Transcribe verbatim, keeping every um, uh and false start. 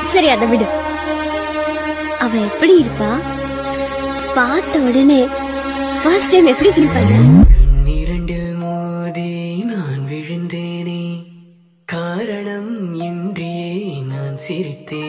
சரி அதை விடு. அவ எப்படி இருப்பா? பார்த்த உடனே ஃபர்ஸ்ட் டைம் எப்படி ஃபீல் பண்ண? இரண்டில் மோதி நான் விழுந்தேனே, காரணம் இன்றியே நான் சிரித்தேன்.